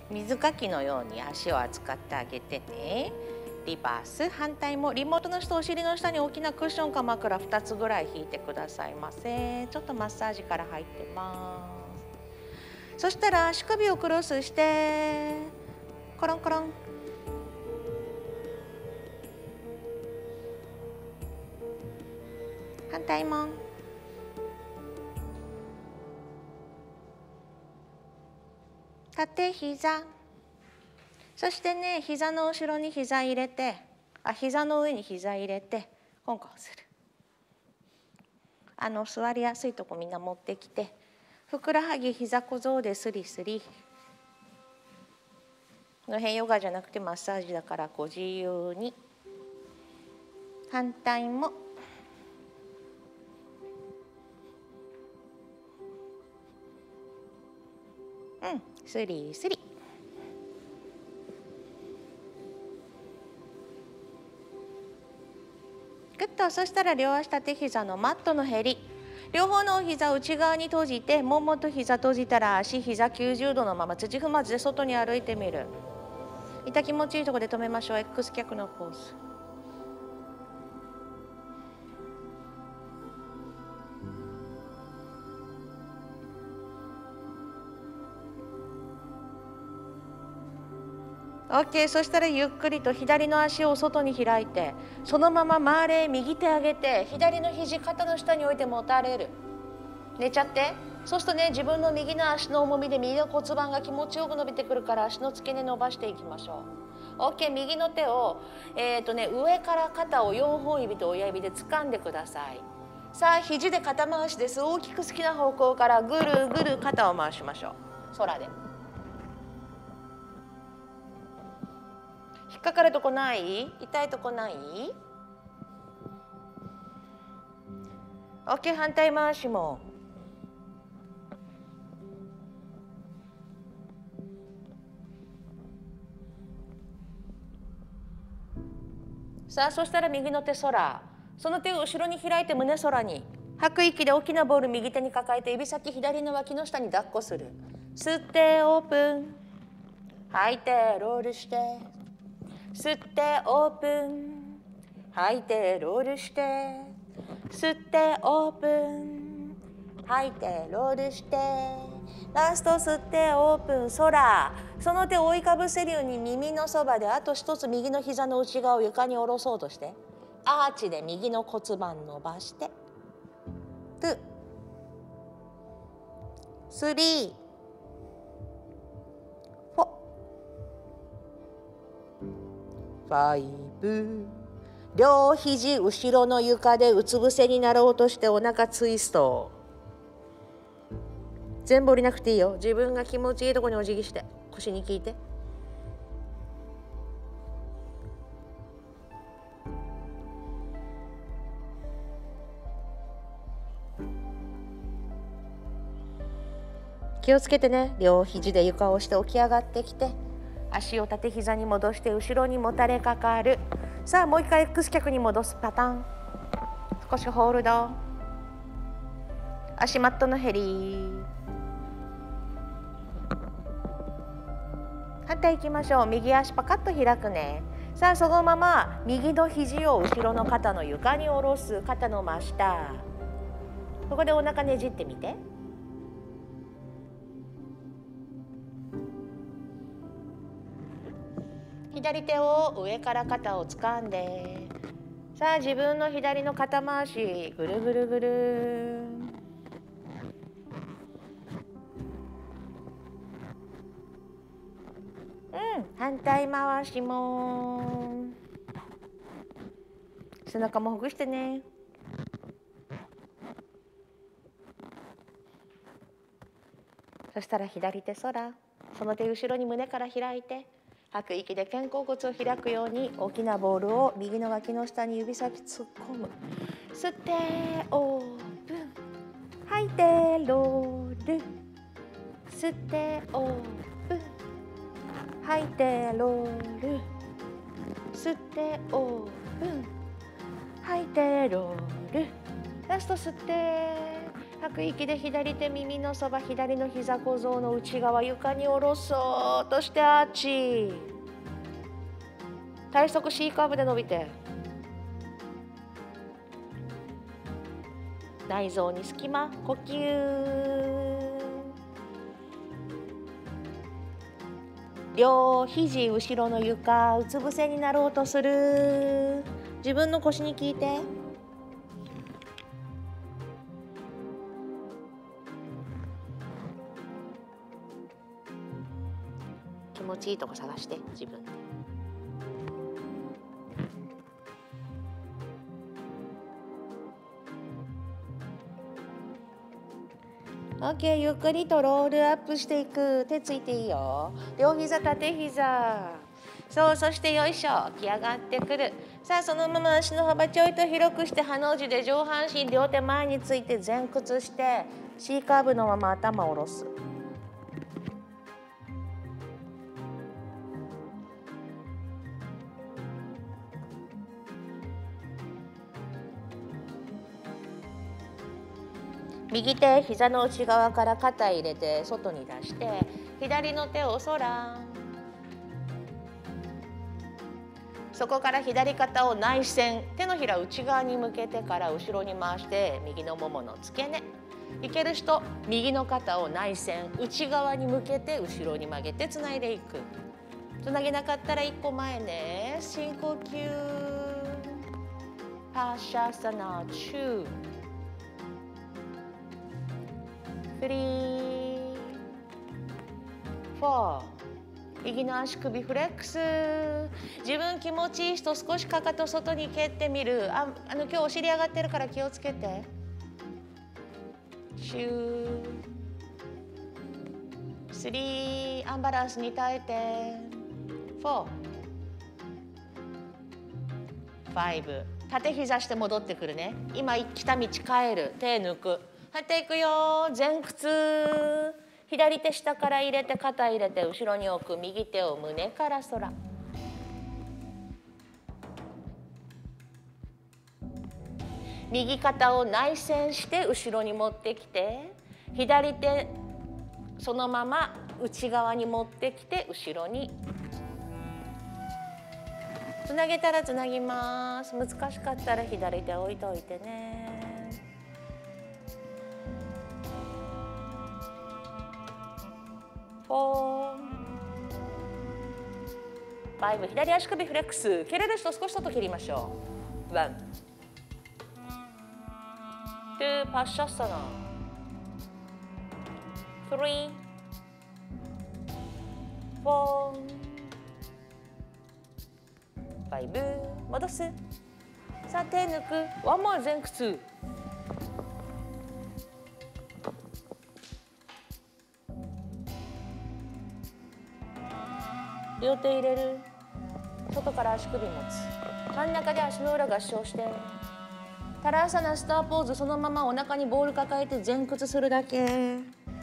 水かきのように足を扱ってあげてね。リバース、反対もリモートの人、お尻の下に大きなクッションか枕2つぐらい引いてくださいませ。ちょっとマッサージから入ってます。そしたら足首をクロスしてコロンコロン。反対も。縦膝。そしてね、膝の後ろに膝入れて、膝の上に膝入れてコンコンする。座りやすいとこみんな持ってきて、ふくらはぎ膝小僧でスリスリ。この辺ヨガじゃなくてマッサージだからご自由に。反対も。スリスリ。グッと。そしたら両足縦膝のマットのへり、両方の膝内側に閉じて、ももと膝閉じたら足膝90度のまま土踏まずで外に歩いてみる。痛気持ちいいところで止めましょう。 X 脚のポーズ。OK。 そしたらゆっくりと左の足を外に開いて、そのまま回れ。右手上げて左の肘肩の下に置いてもたれる。寝ちゃって。そうするとね、自分の右の足の重みで右の骨盤が気持ちよく伸びてくるから、足の付け根伸ばしていきましょう。 OK。 右の手を上から肩を4本指と親指で掴んでください。さあ肘で肩回しです。大きく好きな方向からぐるぐる肩を回しましょう。空で。引っかかるとこない？痛いとこない？ OK。 反対回しも。さあそしたら右の手空。その手を後ろに開いて胸空に。吐く息で大きなボール右手に抱えて、指先左の脇の下に抱っこする。吸ってオープン。吐いてロールして。吸ってオープン。吐いてロールして。吸ってオープン。吐いてロールして。ラスト吸ってオープン。空。その手を覆いかぶせるように耳のそばで、あと一つ右の膝の内側を床に下ろそうとして、アーチで右の骨盤伸ばして。2、3、4、5。両肘後ろの床でうつ伏せになろうとして、お腹ツイスト。全部降りなくていいよ。自分が気持ちいいところにお辞儀して、腰に効いて。気をつけてね。両肘で床を押して起き上がってきて、足を縦膝に戻して後ろにもたれかかる。さあもう一回 X 脚に戻すパターン。少しホールド。足マットのへり。反対いきましょう。右足パカッと開くね。さあそのまま右の肘を後ろの肩の床に下ろす。肩の真下。ここでお腹ねじってみて。左手を上から肩を掴んで、さあ自分の左の肩回しぐるぐるぐる。反対回しも。背中もほぐしてね。そしたら左手空。その手後ろに胸から開いて、吐く息で肩甲骨を開くように大きなボールを右の脇の下に指先突っ込む。吸ってオープン。吐いてロール。吸ってオープン。吐いてロール。吸ってオープン。吐いてロール。ラスト吸って吐く息で左手耳のそば、左の膝小僧の内側床に下ろそうとしてアーチ。体側 C カーブで伸びて、内臓に隙間、呼吸。両肘後ろの床、うつ伏せになろうとする。自分の腰に効いて。気持ちいいとこ探して自分で。OK、ゆっくりとロールアップしていく。手ついていいよ。両膝縦膝。そう、そしてよいしょ、起き上がってくる。さあ、そのまま足の幅ちょいと広くして、ハの字で上半身両手前について前屈して C カーブのまま頭を下ろす。右手膝の内側から肩入れて外に出して、左の手を空。そこから左肩を内旋、手のひら内側に向けてから後ろに回して右のももの付け根。いける人、右の肩を内旋内側に向けて後ろに曲げてつないでいく。つなげなかったら一歩前ね。深呼吸。パーシャサナチュー。3、4。右の足首フレックス。自分気持ちいい人、少しかかと外に蹴ってみる。今日お尻上がってるから気をつけて。2、3、アンバランスに耐えて。4、5。縦膝して戻ってくるね。今来た道帰る。手抜く。入っていくよ。前屈。左手下から入れて肩入れて後ろに置く。右手を胸から空。右肩を内旋して後ろに持ってきて、左手そのまま内側に持ってきて後ろに。つなげたらつなぎます。難しかったら左手置いといてね。4、5。左足首フレックス。蹴れる人少し外切りましょう。1、2、パッシャッサナ。3、4、5。戻す。さあ、手抜く。ワンモア前屈。両手入れる。外から足首持つ。真ん中で足の裏合掌して。タラーサナスターポーズ。そのままお腹にボール抱えて前屈するだけ。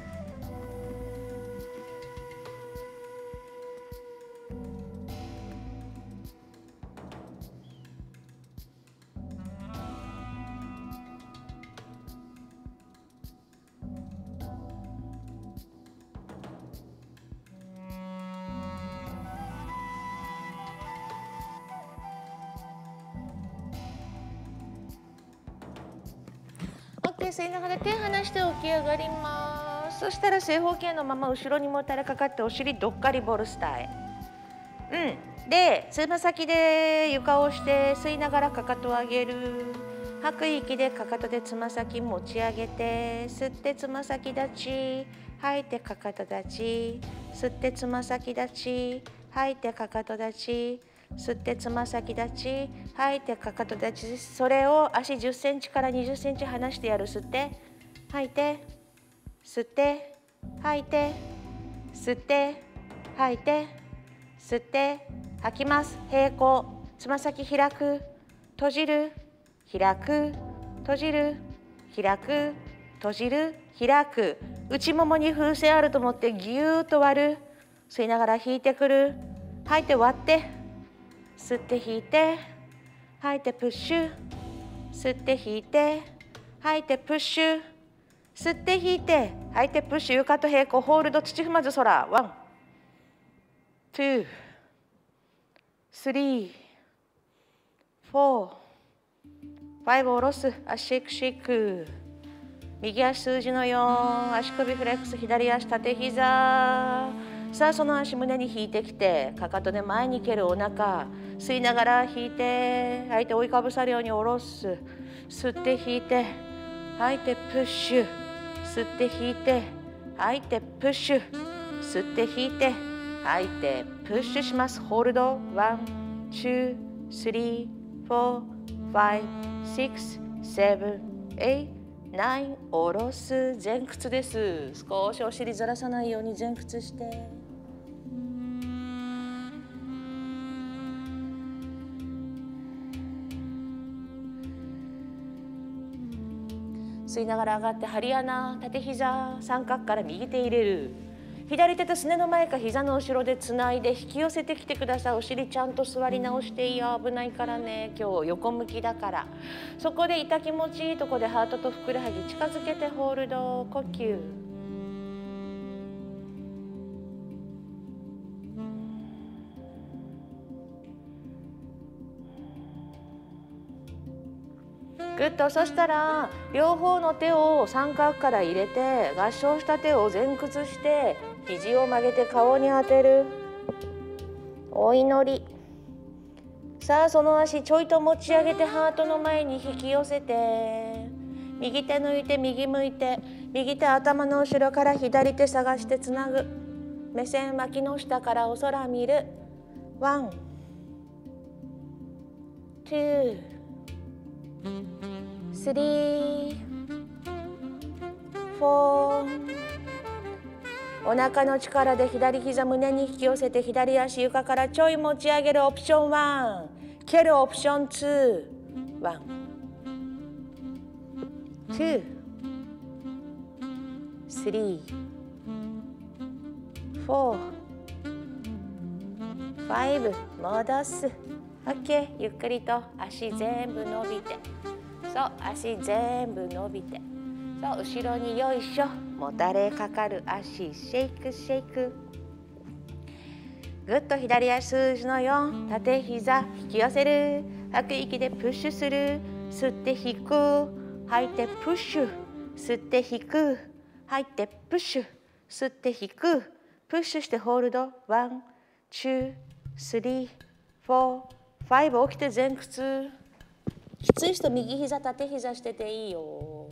吸いながら手離して起き上がります。そしたら正方形のまま後ろにもたれかかってお尻どっかりボルスタイ。で、つま先で床を押して吸いながらかかとを上げる。吐く息でかかとでつま先持ち上げて、吸ってつま先立ち、吐いてかかと立ち、吸ってつま先立ち、吐いてかかと立ち、吸ってつま先立ち、吐いてかかと立ち。それを足10センチから20センチ離してやる。吸って吐いて吸って吐いて吸って吐いて吸って吐きます。平行。つま先開く閉じる開く閉じる開く閉じる開く。内ももに風船あると思ってぎゅーっと割る。吸いながら引いてくる。吐いて割って吸って引いて吐いてプッシュ。吸って引いて吐いてプッシュ。 吸って引いて吐いてプッシュ、床と平行、ホールド、土踏まず空。ワン、ツー、スリー、フォー、ファイブ、下ろす。足シェイクシェイク。右足数字の4、足首フレックス、左足縦膝。さあその足胸に引いてきて、かかとで前に蹴るお腹、吸いながら引いて、吐いて追いかぶさるように下ろす。吸って引いて吐いてプッシュ、吸って引いて吐いてプッシュ、吸って引いて吐いてプッシュします。ホールド。ワン、ツー、スリー、フォー、ファイブ、シックス、セブン、エイト、ナイン。下ろす。前屈です。少しお尻ずらさないように前屈して、吸いながら上がって針穴、縦膝、三角から右手入れる。左手とすねの前か膝の後ろでつないで引き寄せてきてください。お尻ちゃんと座り直していいよ。危ないからね、今日横向きだから。そこで痛気持ちいいとこでハートとふくらはぎ近づけてホールド。呼吸。グッと。そしたら両方の手を三角から入れて、合掌した手を前屈して肘を曲げて顔に当てる。お祈り。さあその足ちょいと持ち上げてハートの前に引き寄せて、右手抜いて右向いて、右手頭の後ろから左手探してつなぐ。目線脇の下からお空見る。ワン、ツー、スリー、フォー。お腹の力で左膝胸に引き寄せて、左足床からちょい持ち上げる。オプション1、蹴る。オプション2、ワン、ツー、スリー、フォー、ファイブ。戻す。 OK。 ゆっくりと足全部伸びて、そう、足全部伸びて、そう、後ろによいしょ。もたれかかる足、シェイクシェイク。ぐっと左足数字の4、縦膝引き寄せる。吐く息でプッシュする。吸って引く、吐いてプッシュ。吸って引く、吐いてプッシュ。吸って引く、プッシュしてホールド。ワン、ツー、スリー、フォー、ファイブ。起きて前屈。きつい人右膝縦膝してていいよ。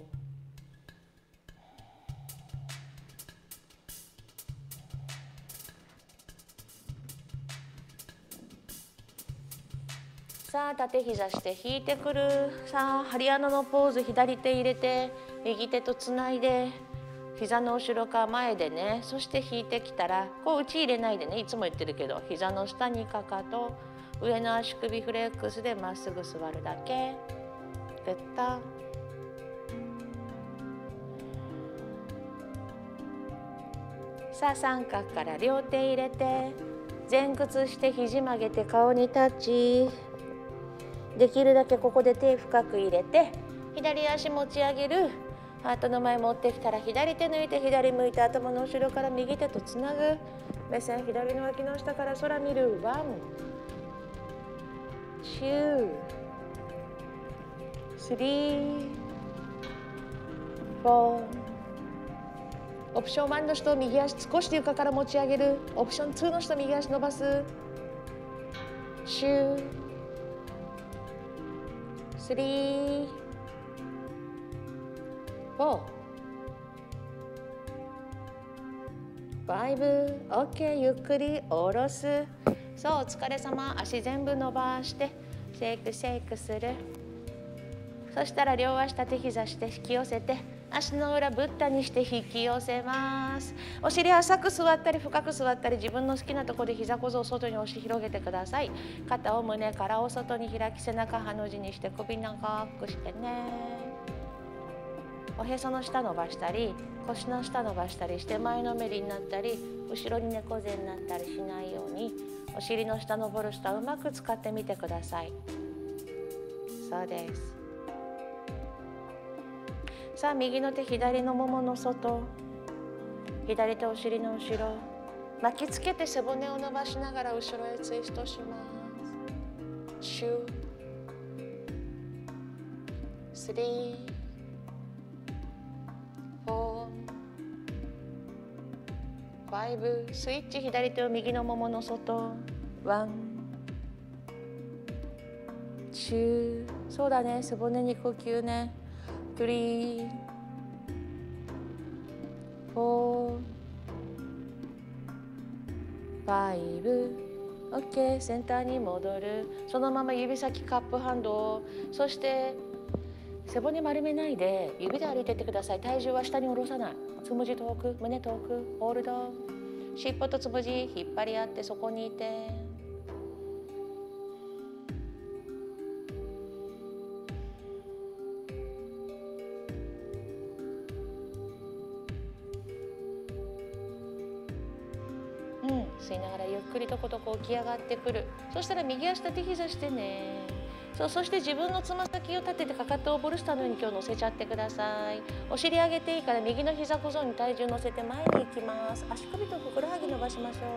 さあ縦膝して引いてくる。さあ針穴のポーズ、左手入れて右手とつないで、膝の後ろか前でね。そして引いてきたらこう内入れないでね、いつも言ってるけど、膝の下にかかと、上の足首フレックスでまっすぐ座るだけ。ぐっと。さあ三角から両手入れて前屈して肘曲げて顔にタッチ。できるだけここで手深く入れて左足持ち上げる。ハートの前持ってきたら左手抜いて左向いて、頭の後ろから右手とつなぐ。目線左の脇の下から空見る。ワン、ツー、スリー、フォー。オプション1の人、右足少し床から持ち上げる。オプション2の人、右足伸ばす。ツー、スリー、フォー、ファイブ。 OK。 ゆっくり下ろす。そう、お疲れ様。足全部伸ばしてシェイクシェイクする。そしたら両足縦膝して引き寄せて、足の裏ブッダにして引き寄せます。お尻浅く座ったり深く座ったり、自分の好きなところで膝小僧を外に押し広げてください。肩を胸からお外に開き、背中ハの字にして首長くしてね。おへその下伸ばしたり腰の下伸ばしたりして前のめりになったり後ろに猫背になったりしないように、お尻の下登る下うまく使ってみてください。そうです。 さあ右の手左のももの外、左手お尻の後ろ、巻きつけて背骨を伸ばしながら後ろへツイストします。2、3、4、5、スイッチ左手を右のももの外、1、2、そうだね、背骨に呼吸ね、3、4、5、OK、センターに戻る。そのまま指先カップハンド、そして背骨丸めないで指で歩いていってください。体重は下に下ろさない。つむじ遠く、胸遠く、ホールド。尻尾とつむじ引っ張り合ってそこにいて。吸いながらゆっくりとことこ起き上がってくる。そしたら右足立て膝してね。そして自分のつま先を立ててかかとをボルスターのように今日乗せちゃってください。お尻上げていいから右の膝小僧に体重乗せて前に行きます。足首とふくらはぎ伸ばしましょう。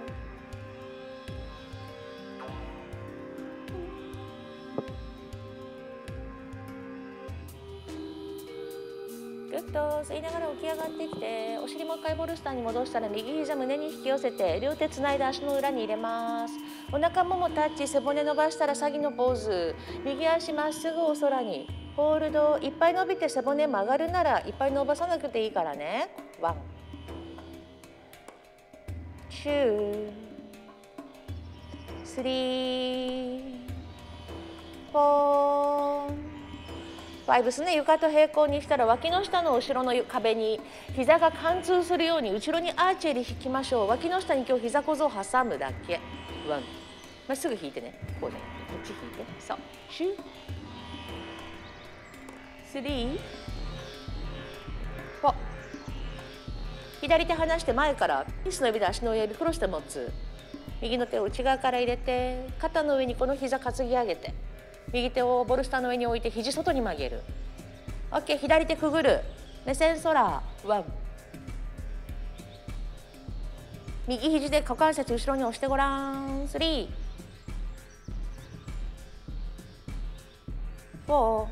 ぐっと吸いながら起き上がってきて、お尻もう一回ボルスターに戻したら右膝胸に引き寄せて両手つないで足の裏に入れます。お腹ももタッチ、背骨伸ばしたら詐欺のポーズ。右足まっすぐお空にホールド。いっぱい伸びて背骨曲がるならいっぱい伸ばさなくていいからね。1、2、3、4、5ですね。床と平行にしたら脇の下の後ろの壁に膝が貫通するように後ろにアーチェリー引きましょう。脇の下に今日膝小僧を挟むだけ。1、まっすぐ引いてね。こうね、こっち引いて。そう。2、3、4。左手離して前からピスの指で足の親指クロスで持つ。右の手を内側から入れて肩の上にこの膝担ぎ上げて。右手をボルスターの上に置いて肘外に曲げる。 OK、 左手くぐる。目線空。1、右肘で股関節後ろに押してごらん。3、4、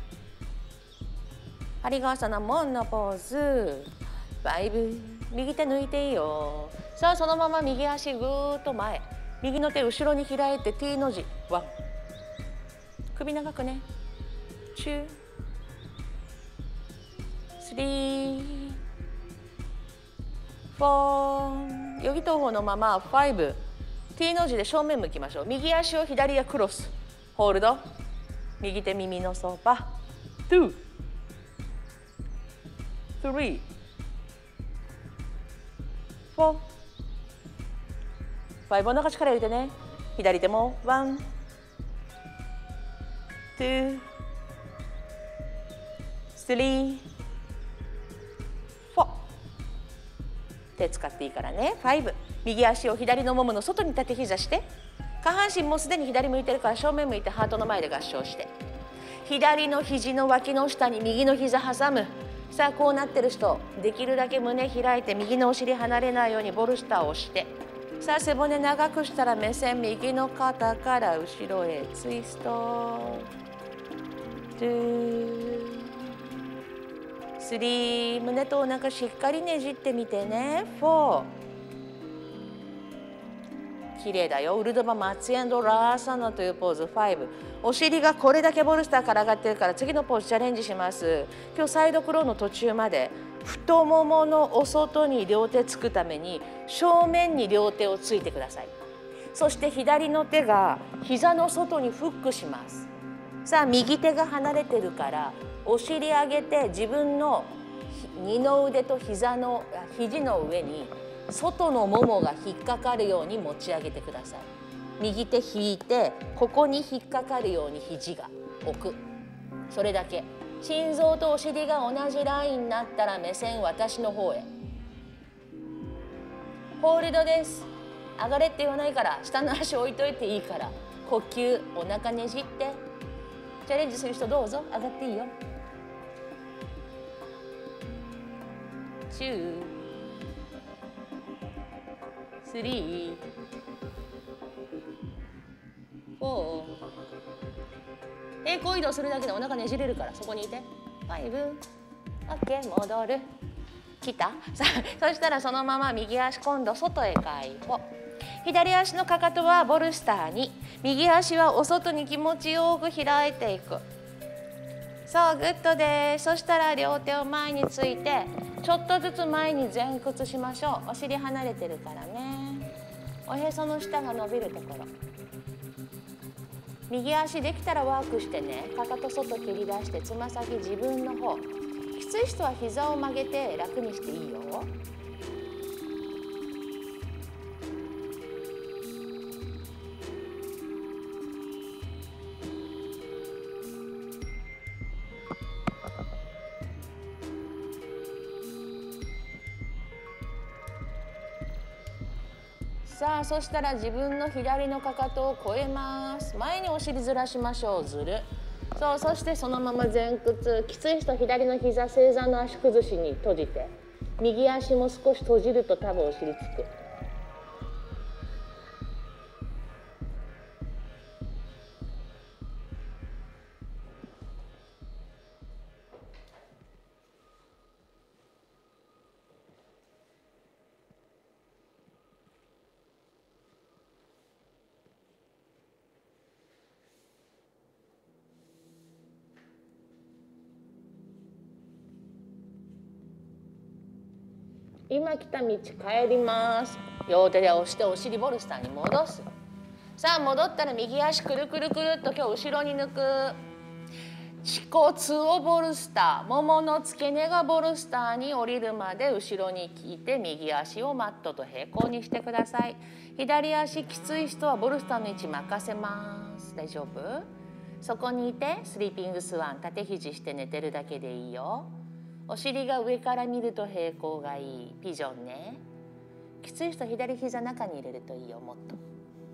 ハリガーサナモンのポーズ。5、右手抜いていいよ。さあそのまま右足ぐーっと前、右の手後ろに開いて T の字。1、首長くね。2、3、4、ヨギ投法のまま5、 T の字で正面向きましょう。右足を左へクロス、ホールド。右手耳のそば。2、3、4、5、お腹力入れてね。左手も1、2、3、4。手使っていいからね。5、右足を左のももの外に立て膝して、下半身もすでに左向いてるから正面向いてハートの前で合掌して、左の肘の脇の下に右の膝挟む。さあこうなってる人、できるだけ胸開いて右のお尻離れないようにボルスターを押して、さあ背骨長くしたら目線右の肩から後ろへツイスト。2、3、胸とお腹しっかりねじってみてね。4、綺麗だよ。ウルドバマツエンドラーサナというポーズ。5、お尻がこれだけボルスターから上がってるから次のポーズチャレンジします。今日サイドクローの途中まで太もものお外に両手つくために正面に両手をついてください。そして左の手が膝の外にフックします。さあ右手が離れてるからお尻上げて自分の二の腕と肘の上に外のももが引っかかるように持ち上げてください。右手引いてここに引っかかるように肘が置く。それだけ。心臓とお尻が同じラインになったら目線私の方へ。ホールドです。上がれって言わないから下の足置いといていいから、呼吸、お腹ねじって。チャレンジする人どうぞ上がっていいよ。 2、3、4。平行移動するだけでお腹ねじれるから、そこにいて。5、OK、戻る。来た。さあ、そしたらそのまま右足今度外へ解放。左足のかかとはボルスターに、右足はお外に気持ちよく開いていく。そう、グッドです。そしたら両手を前について、ちょっとずつ前に前屈しましょう。お尻離れてるからね。おへその下が伸びるところ。右足できたらワークしてね。かかと外切り出して、つま先自分の方。きつい人は膝を曲げて楽にしていいよ。さあ、そしたら自分の左のかかとを越えます。前にお尻ずらしましょう。ずる。そう、そしてそのまま前屈。きつい人左の膝正座の足崩しに閉じて、右足も少し閉じると多分お尻つく。今来た道帰ります。両手で押してお尻ボルスターに戻す。さあ、戻ったら右足くるくるくるっと今日後ろに抜く。恥骨をボルスター、ももの付け根がボルスターに降りるまで後ろに引いて、右足をマットと平行にしてください。左足きつい人はボルスターの位置任せます。大丈夫？そこにいてスリーピングスワン、縦肘して寝てるだけでいいよ。お尻が上から見ると平行がいい。ピジョンね。きつい人左膝中に入れるといいよ。もっと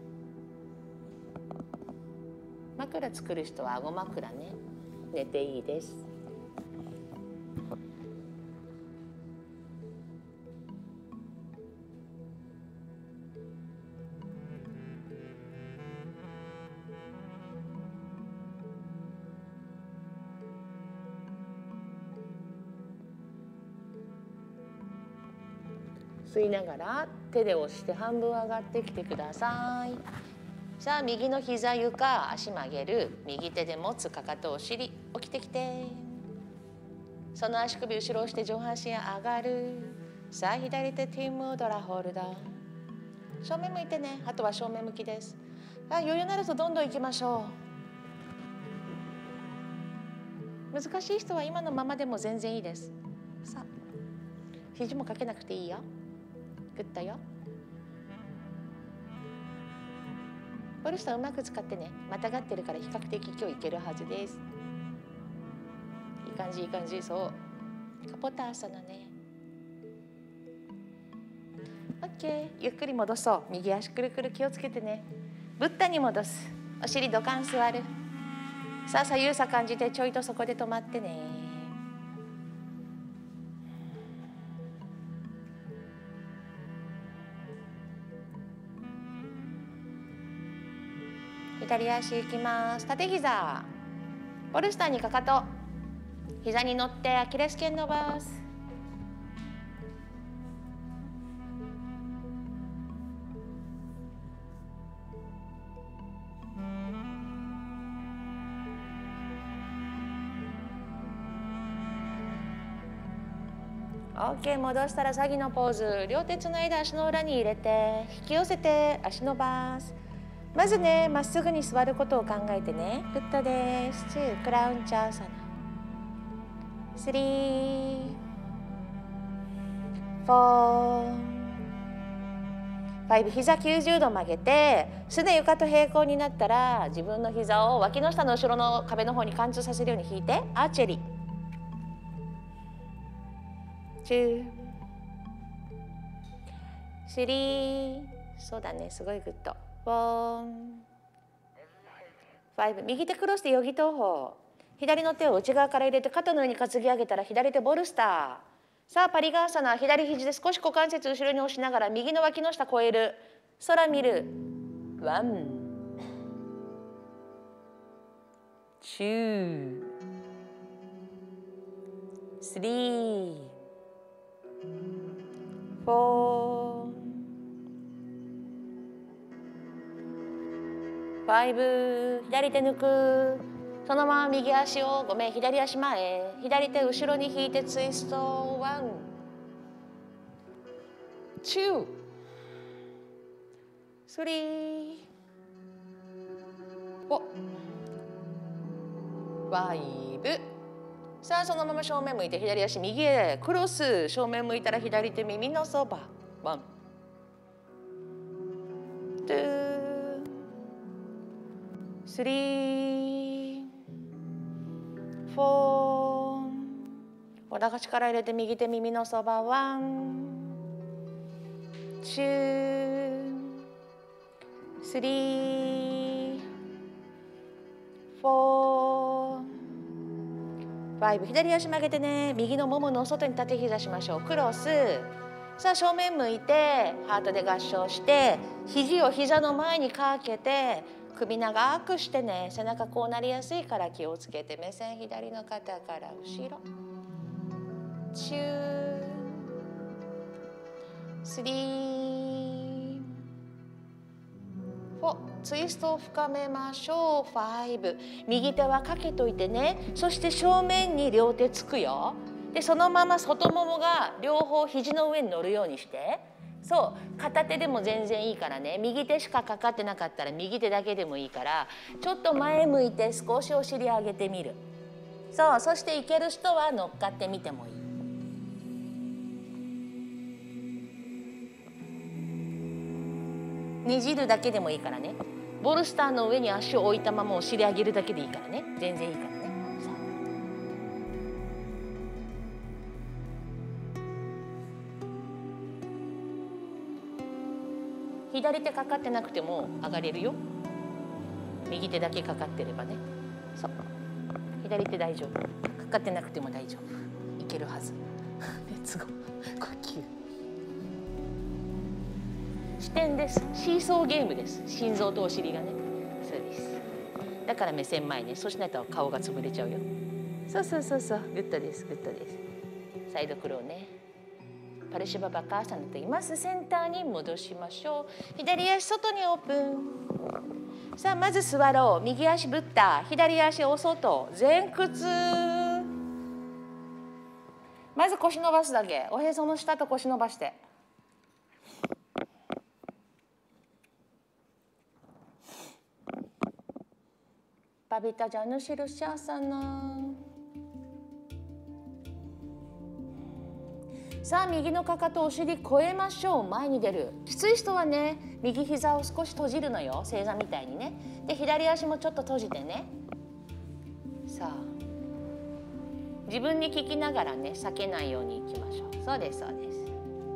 枕作る人は顎枕ね。寝ていいです。吸いながら手で押して半分上がってきてください。さあ、右の膝床、足曲げる。右手で持つかかとお尻、起きてきて。その足首後ろ押して上半身上がる。さあ、左手ティームドラホールド。正面向いてね。あとは正面向きです。余裕になるとどんどん行きましょう。難しい人は今のままでも全然いいです。さあ、肘もかけなくていいよ。グッドよ。ボルスターうまく使ってね。またがってるから比較的今日いけるはずです。いい感じ、いい感じ。そう。カポターサナね。OK。ゆっくり戻そう。右足くるくる気をつけてね。ブッダに戻す。お尻ドカン座る。さあ、左右差感じてちょいとそこで止まってね。左足いきます。縦膝。ボルスターにかかと。膝に乗ってアキレス腱伸ばす。OK。戻したら詐欺のポーズ。両手つないで足の裏に入れて引き寄せて足伸ばす。まずね、まっすぐに座ることを考えてね。グッドです。2、クラウンチャーサナ。3、4、5。膝90度曲げて、すね床と平行になったら、自分の膝を脇の下の後ろの壁の方に貫通させるように引いて、アーチェリー。2、3、そうだね、すごいグッド。4、5。右手クロスでヨギ投法。左の手を内側から入れて肩の上に担ぎ上げたら左手ボルスター。 さあパリガーサナ、左肘で少し股関節後ろに押しながら右の脇の下越える。空見る。ワン、ツー、スリー、フォー、ファイブ。左手抜く。そのまま右足を、ごめん、左足前、左手後ろに引いてツイスト。ワン、ツー、スリー、フォー、ファイブ。さあそのまま正面向いて左足右へクロス。正面向いたら左手耳のそば。ワン、ツー、スリー、フォー。お腹力入れて右手耳のそば。ワン、ツー、スリー、フォー、ファイブ。左足曲げてね。右のももの外に縦膝しましょう。クロス。さあ正面向いてハートで合掌して、肘を膝の前にかけて首長くしてね。背中こうなりやすいから気をつけて。目線左の肩から後ろ。チュー、スリー、フォー。ツイストを深めましょう。ファイブ。右手はかけといてね。そして正面に両手つくよ。でそのまま外ももが両方肘の上に乗るようにして。そう、片手でも全然いいからね。右手しかかかってなかったら右手だけでもいいから、ちょっと前向いて少しお尻上げてみる。そう、そしていける人は乗っかってみてもいい。ねじるだけでもいいからね。ボルスターの上に足を置いたままお尻上げるだけでいいからね。全然いいからね。左手かかってなくても上がれるよ。右手だけかかってればね。そう、左手大丈夫。かかってなくても大丈夫。いけるはず。レッツゴー。呼吸。視点です。シーソーゲームです。心臓とお尻がね。そうです。だから目線前ね。そうしないと顔が潰れちゃうよ。そうそうそうそう。グッドです。グッドです。サイドクローね。パルシュババカーサナと言います。センターに戻しましょう。左足外にオープン。さあまず座ろう。右足ブッダ、左足お外、前屈。まず腰伸ばすだけ。おへその下と腰伸ばして。パビタジャヌシルシャーサナ。さあ右のかかとお尻越えましょう。前に出る。きつい人はね、右膝を少し閉じるのよ。正座みたいにね。で左足もちょっと閉じてね。さあ自分に聞きながらね、避けないようにいきましょう。そうですそうです。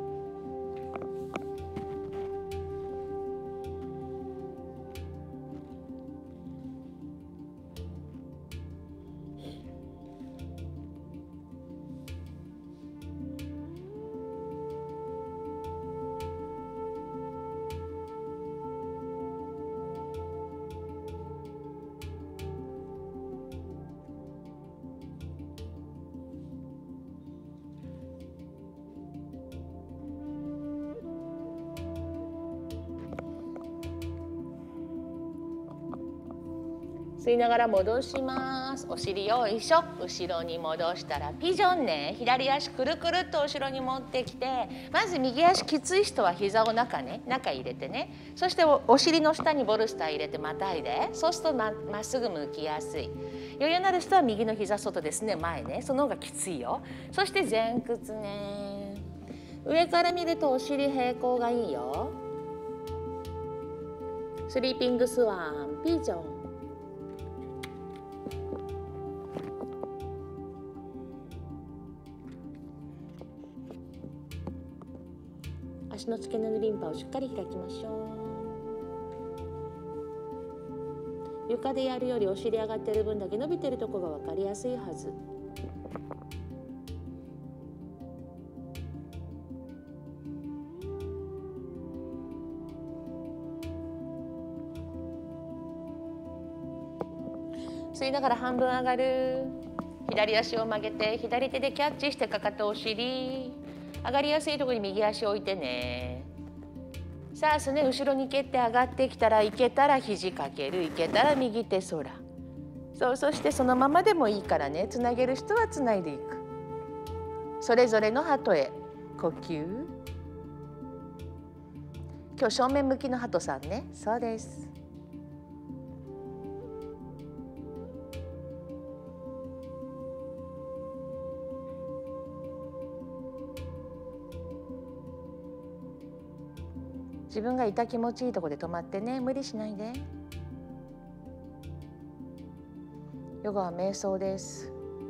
吸いながら戻します。お尻よいしょ。後ろに戻したらピジョンね。左足くるくるっと後ろに持ってきて、まず右足きつい人は膝を中入れてね。そしてお尻の下にボルスター入れてまたいで。そうするとまっすぐ向きやすい。余裕のある人は右の膝外ですね。前ね。その方がきついよ。そして前屈ね。上から見るとお尻平行がいいよ。スリーピングスワン、ピジョン。足の付け根のリンパをしっかり開きましょう。床でやるよりお尻上がってる分だけ伸びてるところが分かりやすいはず。 吸いながら半分上がる。左足を曲げて左手でキャッチしてかかとお尻。上がりやすいところに右足を置いてね。さあすね後ろに蹴って上がってきたら、いけたら肘かける、いけたら右手空。そしてそのままでもいいからね、つなげる人はつないでいく。それぞれの鳩へ呼吸。今日正面向きの鳩さんね。そうです。自分がいた気持ちいいところで止まってね、無理しないで。ヨガは瞑想です。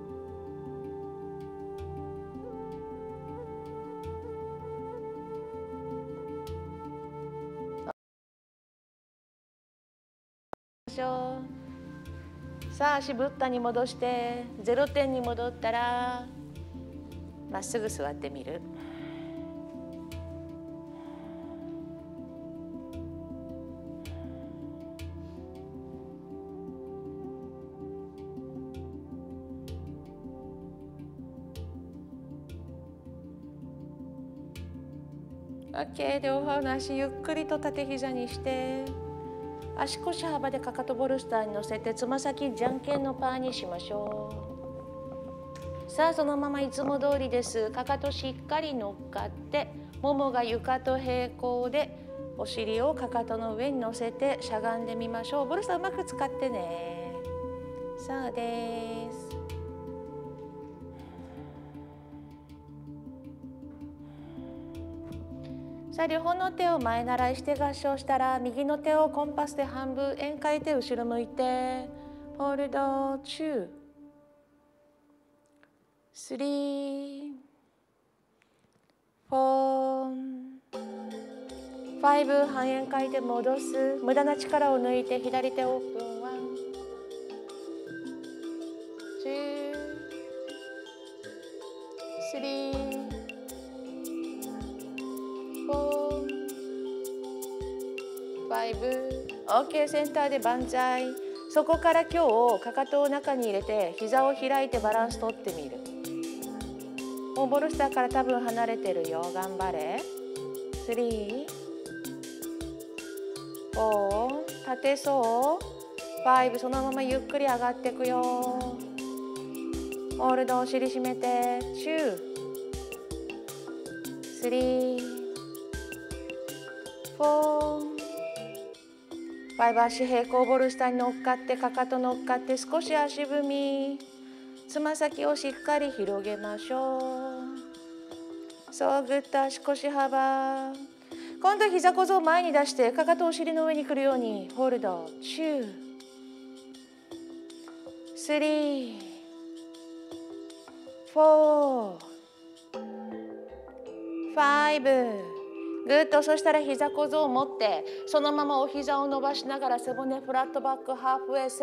さあ足ブッダに戻して0点に戻ったらまっすぐ座ってみる。OK、両方の足ゆっくりと縦膝にして、足腰幅でかかとボルスターに乗せてつま先じゃんけんのパーにしましょう。さあそのままいつも通りです。かかとしっかり乗っかって、ももが床と平行でお尻をかかとの上に乗せてしゃがんでみましょう。ボルスターうまく使ってね。そうです。さあ両方の手を前習いして合掌したら、右の手をコンパスで半分円描いて後ろ向いて、ホールド2、3、4、5、半円描いて戻す。無駄な力を抜いて左手オープン。1、2、3、5、OK、センターで万歳。そこから今日かかとを中に入れて膝を開いてバランス取ってみる。もうボルスターから多分離れてるよ。頑張れ。3、4、立てそう。5、そのままゆっくり上がっていくよ。ホールド、お尻締めて。2、3、4、5、足平行ボルスターに乗っかって、かかと乗っかって少し足踏み。つま先をしっかり広げましょう。そうグッと足腰幅。今度膝小僧前に出してかかとお尻の上に来るようにホールド。2、3、4、5。グッと。そしたら膝小僧を持ってそのままお膝を伸ばしながら背骨フラットバックハーフウェイ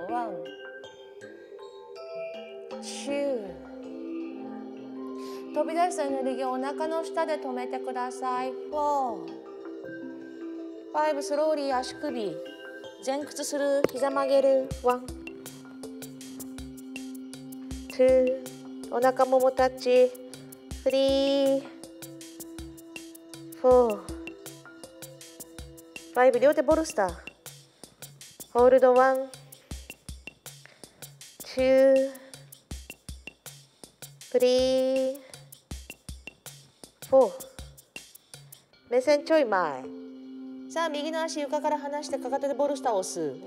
7、1、2。飛び出すエネルギーをお腹の下で止めてください。4、5、スローリー足首前屈する、膝曲げる。1、2、お腹ももタッチ。3、4、5、両手ボルスター。ホールド1、2、3、4。目線ちょい前。さあ右の足床から離してかかとでボルスターを押す。1、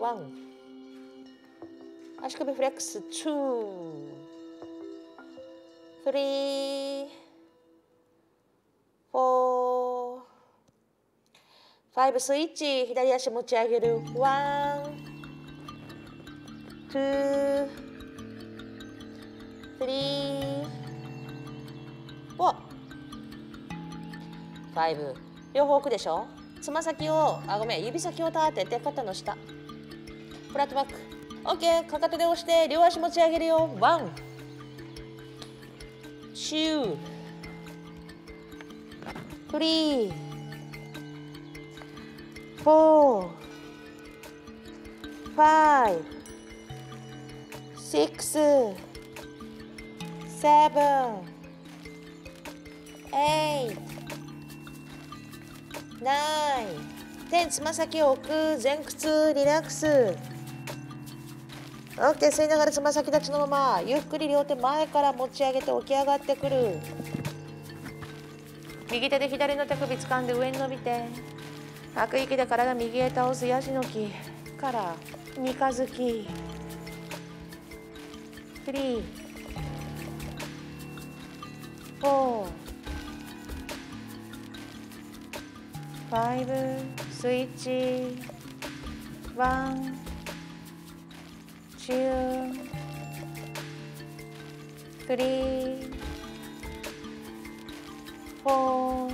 足首フレックス。2、3、4、5、スイッチ。左足持ち上げる。1、2、3、4、5。両方置くでしょ。つま先を、指先を立てて肩の下。フラットバック。OK。かかとで押して両足持ち上げるよ。1、2、3、4、5、 6 7 8 9 10。つま先を置く。前屈リラックス。 OK。 吸いながらつま先立ちのままゆっくり両手前から持ち上げて起き上がってくる。右手で左の手首掴んで上に伸びて、吐く息で体右へ倒す。ヤシの木から三日月。3 4 5スイッチ1 2 3 4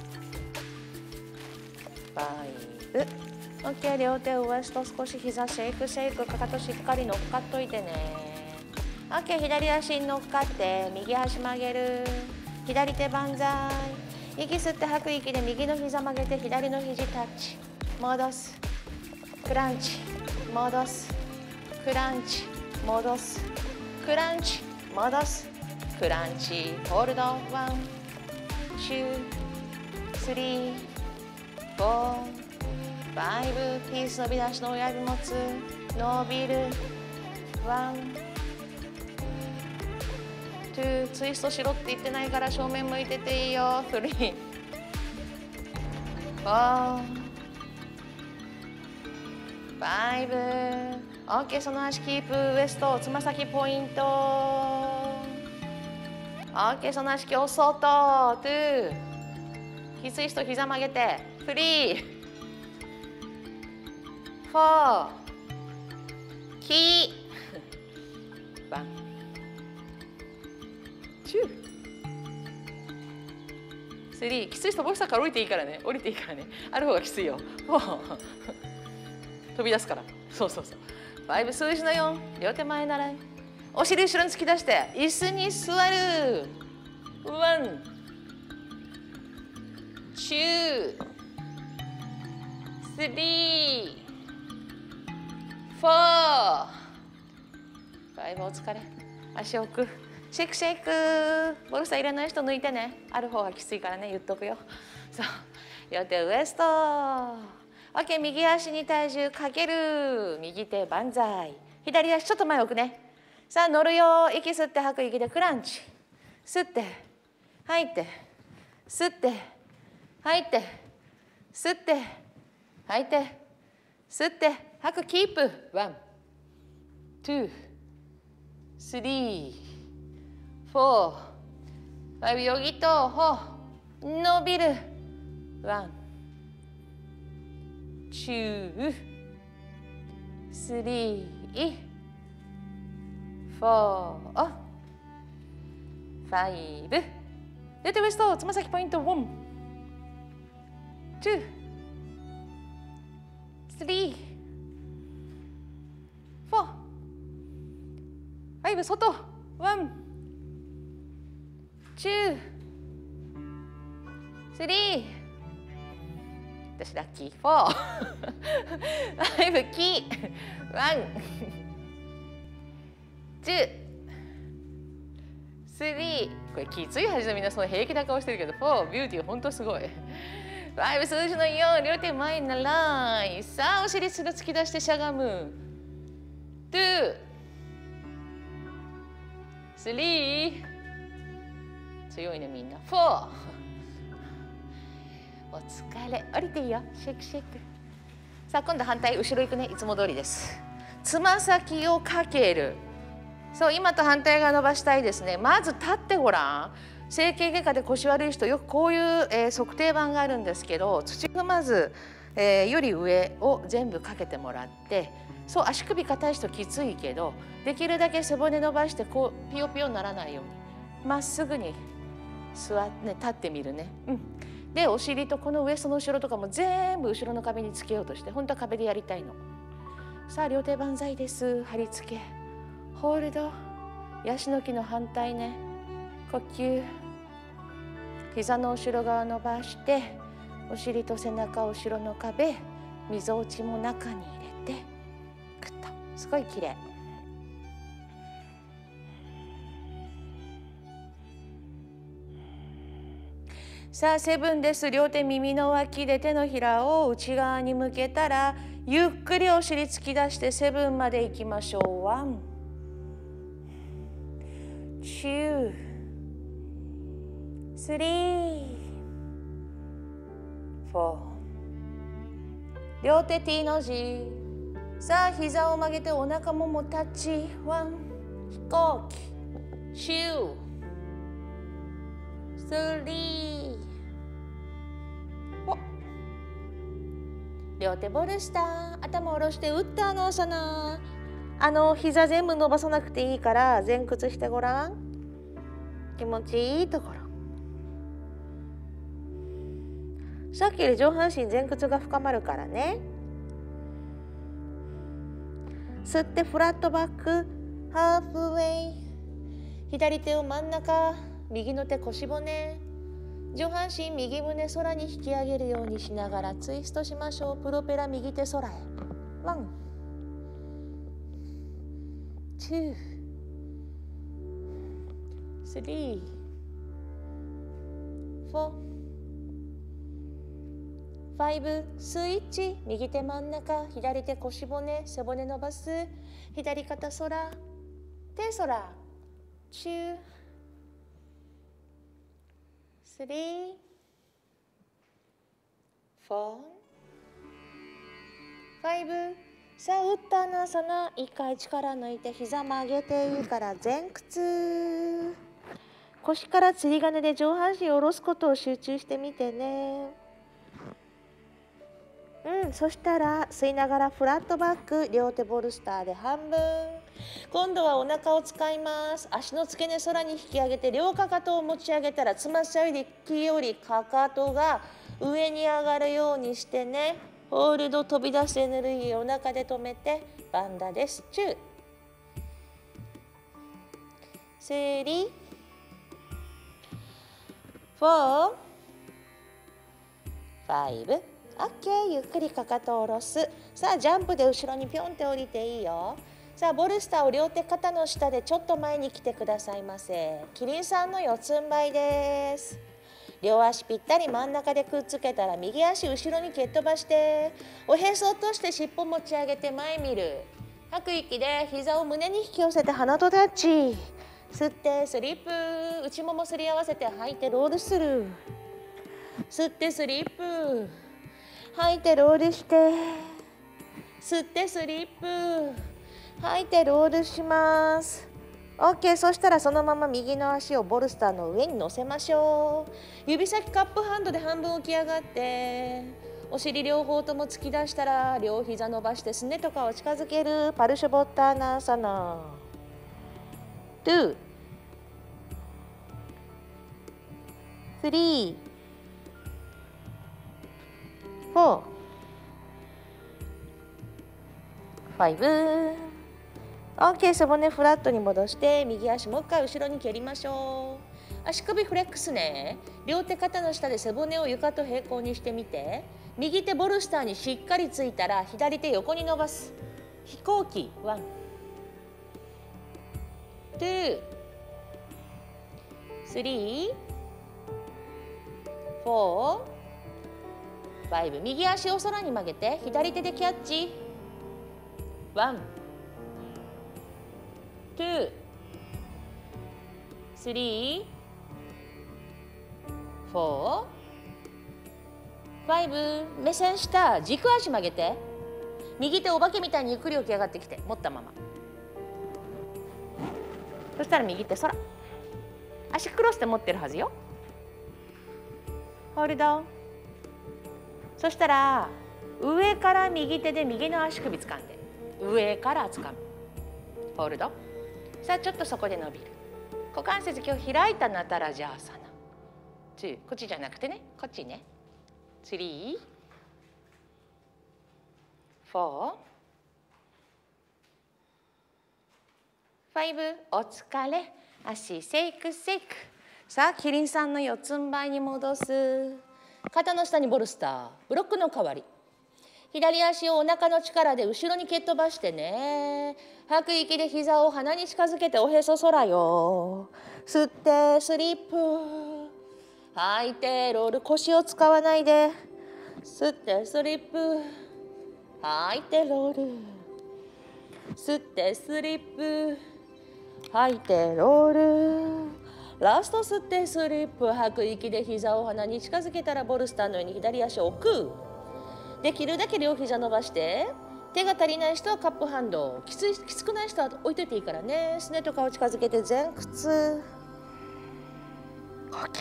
5。 OK。 両手ウエスト少し膝シェイクシェイク。かかとしっかり乗っかっといてね。 OK。 左足に乗っかって右足曲げる。左手万歳。息吸って吐く息で右の膝曲げて左の肘タッチ。戻す。クランチ。戻す。クランチ。戻す。クランチ。戻す。クランチ。ホールド。1 2 3 4 5。ピース伸び出しの親指持つ。伸びる。1 2。ツイストしろって言ってないから正面向いてていいよ。3 4 5。 OK。 その足キープ。ウエストつま先ポイント。 OK。 その足競争と2。キツイスト膝曲げて3 4 キー1 2 3。きつい人ボクサーから降りていいからね。降りていいからね。ある方がきついよ。飛び出すから。そうそうそう。5。数字の4。両手前習い。お尻後ろに突き出して椅子に座る。1 2 3 4 5。お疲れ。足置く。シェイクシェイク。ボルサ入れない人抜いてね。ある方がきついからね。言っとくよ。そう。両手ウエスト。OK。 右足に体重かける。右手万歳。左足ちょっと前置くね。さあ乗るよ。息吸って吐く息でクランチ。吸って吐いて吸って吐いて吸って吐いて吸って吐く。キープ。1 2 3 4 5。よぎと伸びる。1 2 3 4 5。出てウエストつま先ポイント。1 2 3 4 5。外。1 2 3。私ラッキー。4 5。キー。1 2 3。これきついはずのみんなその平気な顔してるけど、4ビューティーほんとすごい。5。数字の4。両手前に習い。さあお尻すぐ突き出してしゃがむ。2 3。強いねみんな。4。お疲れ。降りていいよ。シェイクシェイク。さあ今度反対後ろ行くね。いつも通りです。つま先をかける。そう今と反対側伸ばしたいですね。まず立ってごらん。整形外科で腰悪い人よくこういう、測定板があるんですけど、土踏まず、より上を全部かけてもらって、そう足首硬い人きついけどできるだけ背骨伸ばしてこうピヨピヨにならないようにまっすぐに座って、ね、立ってみるね。でお尻とこのウエストの後ろとかも全部後ろの壁につけようとして、本当は壁でやりたいの。さあ両手万歳です。貼り付けホールド。ヤシの木の反対ね。呼吸。膝の後ろ側伸ばしてお尻と背中を後ろの壁、みぞおちも中に入れてグッと。すごい綺麗。 さあセブンです。両手耳の脇で手のひらを内側に向けたらゆっくりお尻突き出してセブンまで行きましょう。ワン、ツー、スリー、フォー。両手 T の字。さあ膝を曲げてお腹ももタッチ。ワン、飛行機。ツー、スリー、フォー。両手ボルスター。頭下ろしてウッターのアサナ。膝全部伸ばさなくていいから前屈してごらん。気持ちいいところ。さっきより上半身前屈が深まるからね。吸ってフラットバック、ハーフウェイ。左手を真ん中、右の手腰骨。上半身右胸空に引き上げるようにしながらツイストしましょう。プロペラ右手空へ。ワン、ツー、スリー、フォー、ファイブ。スイッチ。右手真ん中、左手腰骨、背骨伸ばす。左肩空、手空。ツー、スリー、フォー、ファイブ。さあウッターナーサナ。一回力抜いて膝曲げていいから前屈。腰から釣り金で上半身を下ろすことを集中してみてね。そしたら吸いながらフラットバック。両手ボルスターで半分。今度はお腹を使います。足の付け根空に引き上げて両かかとを持ち上げたらつま先よりかかとが上に上がるようにしてね。ホールド、飛び出すエネルギーをお腹で止めてバンダです。チュー、スリー、フォー、ファイブ。オッケー。ゆっくりかかとを下ろす。さあジャンプで後ろにピョンって降りていいよ。さあボルスターを両手肩の下でちょっと前に来てくださいませ。キリンさんの四つん這いです。両足ぴったり真ん中でくっつけたら右足後ろに蹴っ飛ばして、おへそ落として尻尾持ち上げて前見る。吐く息で膝を胸に引き寄せて鼻とタッチ。吸ってスリップ。内ももすり合わせて吐いてロールする。吸ってスリップ。吐いてロールして、吸ってスリップ、吐いてロールします。 OK。 そしたらそのまま右の足をボルスターの上に乗せましょう。指先カップハンドで半分起き上がって、お尻両方とも突き出したら両膝伸ばしてすねとかを近づける。パルシュボッターナーサナ。2、3、4、5。 OK。 背骨フラットに戻して右足もう一回後ろに蹴りましょう。足首フレックスね。両手肩の下で背骨を床と平行にしてみて、右手ボルスターにしっかりついたら左手横に伸ばす。飛行機。ワン、ツー、スリー、フォー、ファイブ。右足を空に曲げて左手でキャッチ。ワン、ツー、スリー、フォー、ファイブ。目線下。軸足曲げて右手お化けみたいにゆっくり起き上がってきて持ったまま。そしたら右手空。足クロスで持ってるはずよ。ホールド。そしたら上から右手で右の足首掴んで上から掴む。ホールド。さあちょっとそこで伸びる。股関節今日開いたナタラジャーサナ。2。こっちじゃなくてね、こっちね。3、4、5。お疲れ。足セイクセイク。さあキリンさんの四つん這いに戻す。肩の下にボルスター。ブロックの代わり。左足をお腹の力で後ろに蹴っ飛ばしてね。吐く息で膝を鼻に近づけておへそ空よ。吸ってスリップ。 吐いてロール、腰を使わないで。吸ってスリップ、吐いてロール、吸ってスリップ、吐いてロール。ラスト吸ってスリップ、吐く息で膝を鼻に近づけたらボルスターのように左足を置く。できるだけ両膝伸ばして、手が足りない人はカップハンド、きつくない人は置いといていいからね。すねとかを近づけて前屈。 OK。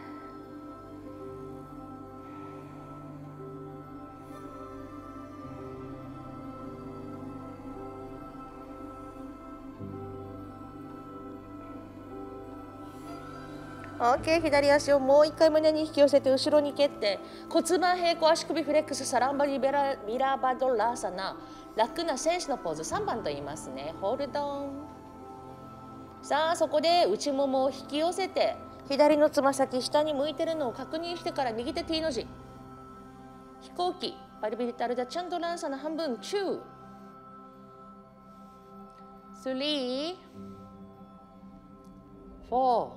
OK。 左足をもう一回胸に引き寄せて後ろに蹴って、骨盤平行、足首フレックス、サランバリミラバドラーサナ、楽な戦士のポーズ3番と言いますね。ホールドン。さあそこで内ももを引き寄せて、左のつま先下に向いてるのを確認してから右手 T の字、飛行機パリビタルダチャンドランサナ半分2、3、4、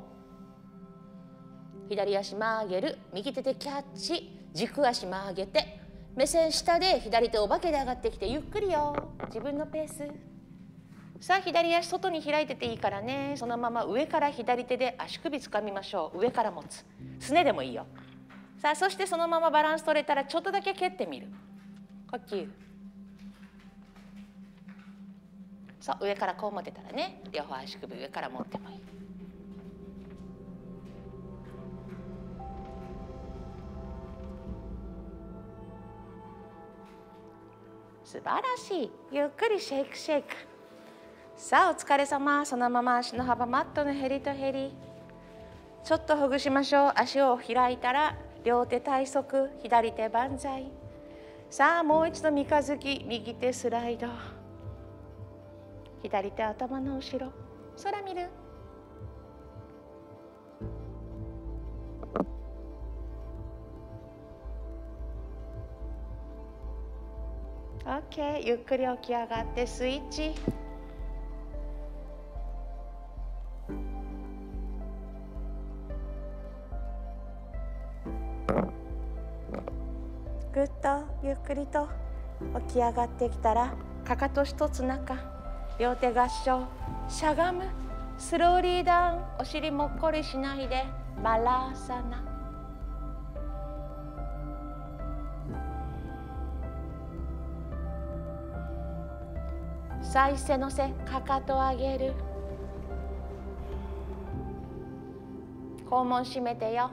左足曲げる、右手でキャッチ、軸足曲げて、目線下で左手お化けで上がってきてゆっくりよ、自分のペース。さあ左足外に開いてていいからね。そのまま上から左手で足首つかみましょう。上から持つ、すねでもいいよ。さあそしてそのままバランス取れたらちょっとだけ蹴ってみる。呼吸。そう、上からこう持ってたらね、両方足首上から持ってもいい。素晴らしい。ゆっくりシェイクシェイク。さあお疲れ様。そのまま足の幅マットのへりとへり、ちょっとほぐしましょう。足を開いたら両手体側、左手万歳。さあもう一度三日月、右手スライド、左手頭の後ろ、空見る。OK。 ゆっくり起き上がってスイッチ。ぐっとゆっくりと起き上がってきたら、かかと一つ中、両手合掌、しゃがむ、スローリーダウン。お尻もっこりしないで、バラーサナ。さあ一斉のせ、かかと上げる。肛門閉めてよ。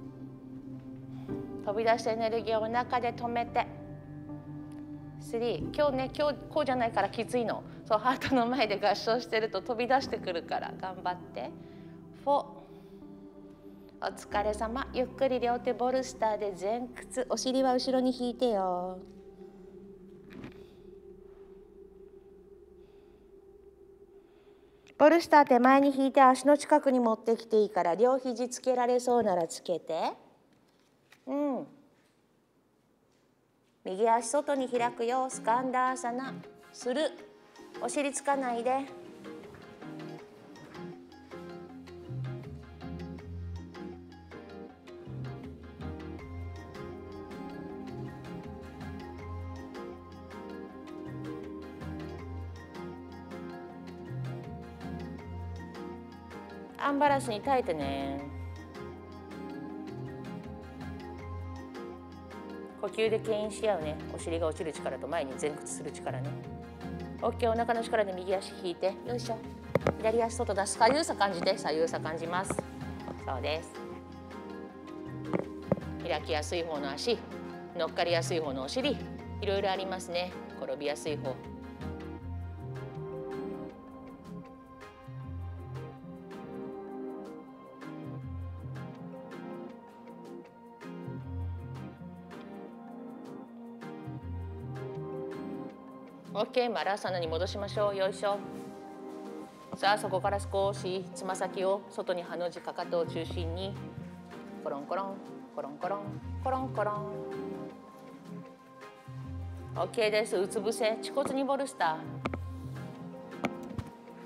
飛び出したエネルギーをお腹で止めて。3、今日こうじゃないからきついの。そう、ハートの前で合掌してると飛び出してくるから頑張って。4、お疲れ様。ゆっくり両手ボルスターで前屈、お尻は後ろに引いてよ。ボルスター手前に引いて足の近くに持ってきていいから、両肘つけられそうならつけて。右足外に開くよ。スカンダーサナする。お尻つかないで。アンバランスに耐えてね。呼吸で牽引し合うね。お尻が落ちる力と前に前屈する力ね。 OK。 お腹の力で右足引いて、よいしょ。左足外出す。左右差感じて、左右差感じます。そうです。開きやすい方の足、乗っかりやすい方のお尻、いろいろありますね。転びやすい方。OK。 マラサナに戻しましょう。よいしょ。さあそこから少しつま先を外に、ハの字、かかとを中心にコロンコロンコロンコロンコロンコロン。 OK です。うつ伏せ、恥骨にボルスタ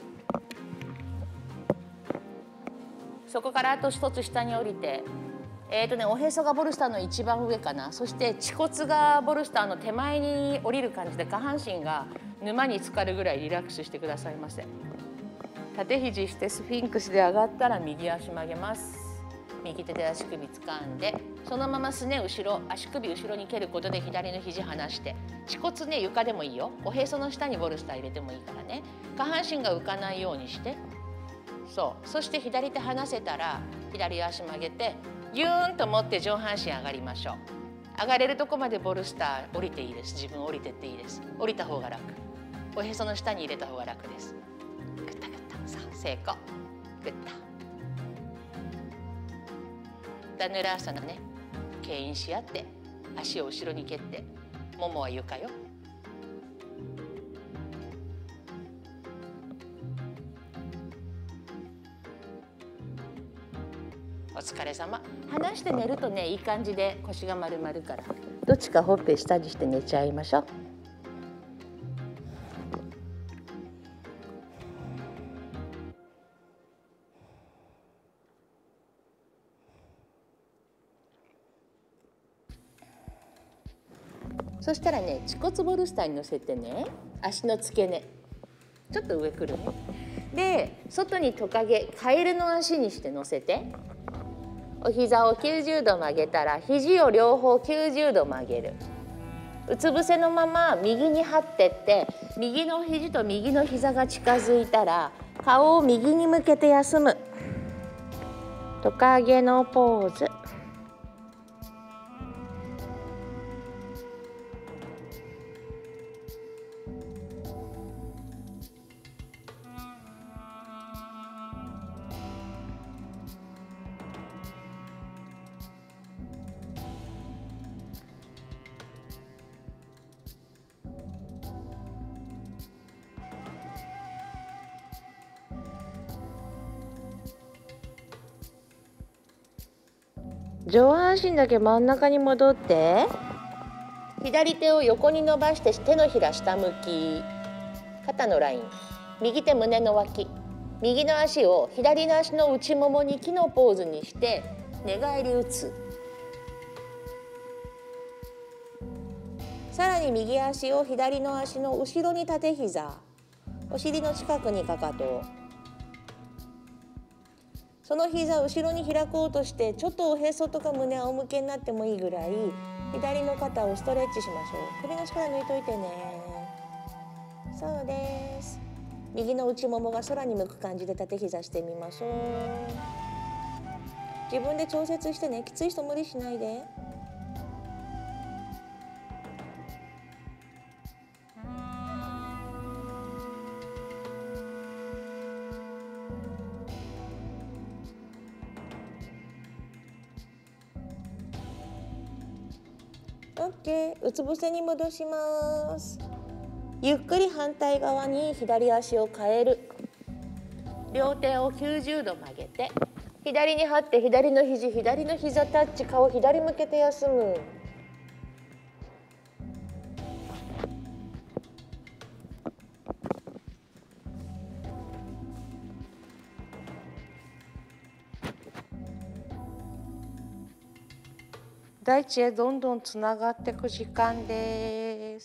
ー。そこからあと一つ下に降りて、 おへそがボルスターの一番上かな。そして恥骨がボルスターの手前に降りる感じで、下半身が沼に浸かるぐらいリラックスしてくださいませ。縦肘してスフィンクスで上がったら右足曲げます。右手で足首掴んで、そのまますね後ろ、足首後ろに蹴ることで左の肘離して、恥骨ね床でもいいよ。おへその下にボルスター入れてもいいからね。下半身が浮かないようにして、そう。そして左手離せたら左足曲げてギューンと持って上半身上がりましょう。上がれるとこまでボルスター降りていいです。自分降りてっていいです。降りた方が楽。おへその下に入れた方が楽です。グッタグッタ。さあ成功。グッタ。ダヌラーサナね。牽引し合って足を後ろに蹴って、ももは床よ。お疲れ様。離して寝るとね、いい感じで腰が丸まるから、どっちかほっぺ下にして寝ちゃいましょう。そしたらね、恥骨ボルスターに乗せてね、足の付け根ちょっと上くるね。で、外にトカゲ、カエルの足にして乗せて、お膝を90度曲げたら肘を両方90度曲げる。うつ伏せのまま右に張ってって、右の肘と右の膝が近づいたら顔を右に向けて休む。トカゲのポーズ。上半身だけ真ん中に戻って、左手を横に伸ばして手のひら下向き、肩のライン、右手胸の脇、右の足を左の足の内ももに木のポーズにして寝返り打つ。さらに右足を左の足の後ろに縦膝、お尻の近くにかかと、その膝を後ろに開こうとして、ちょっとおへそとか胸仰向けになってもいいぐらい左の肩をストレッチしましょう。首の力抜いといてね。そうです。右の内ももが空に向く感じで縦膝してみましょう。自分で調節してね。きつい人無理しないで。OK、うつ伏せに戻します。ゆっくり反対側に左足を変える。両手を90度曲げて、左に張って左の肘、左の膝タッチ、顔左向けて休む。大地へどんどんつながっていく時間です。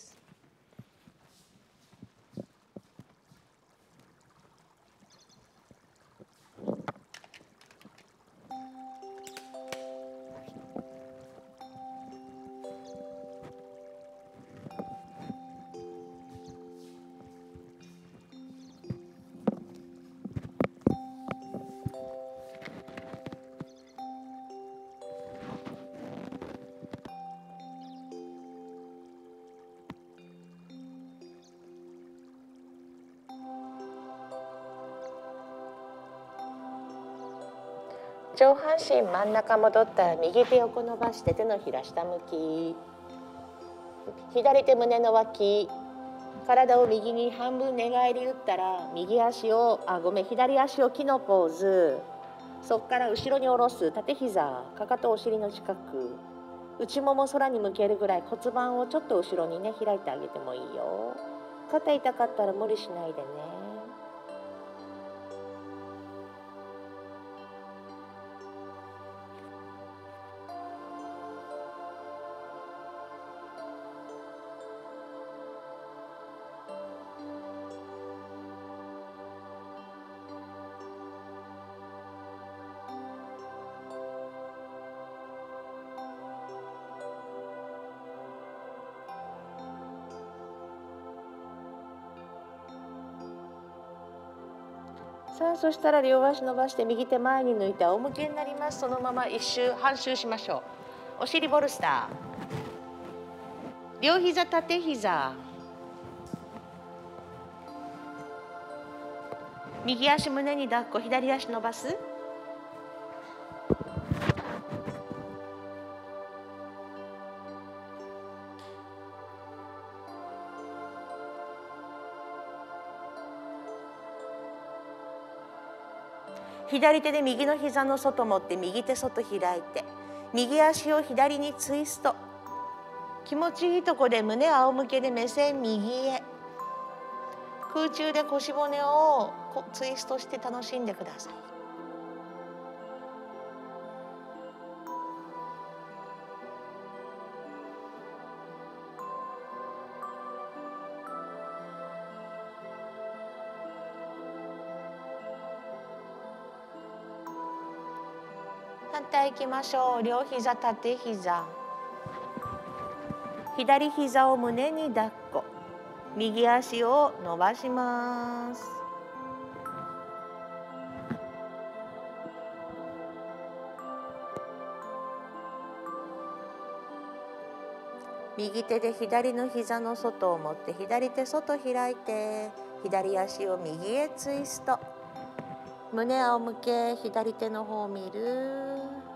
上半身真ん中戻ったら右手横伸ばして手のひら下向き、左手胸の脇、体を右に半分寝返り打ったら左足を木のポーズ。そこから後ろに下ろす縦膝、かかとお尻の近く、内もも空に向けるぐらい骨盤をちょっと後ろにね開いてあげてもいいよ。肩痛かったら無理しないでね。 さあそしたら両足伸ばして右手前に抜いて仰向けになります。そのまま一周半周しましょう。お尻ボルスター、両膝縦膝、右足胸に抱っこ、左足伸ばす。左手で右の膝の外持って右手外開いて右足を左にツイスト。気持ちいいとこで胸仰向けで目線右へ。空中で腰骨をツイストして楽しんでください。反対行きましょう。両膝縦膝、左膝を胸に抱っこ、右足を伸ばします。右手で左の膝の外を持って左手外開いて左足を右へツイスト。胸仰向け、左手の方を見る。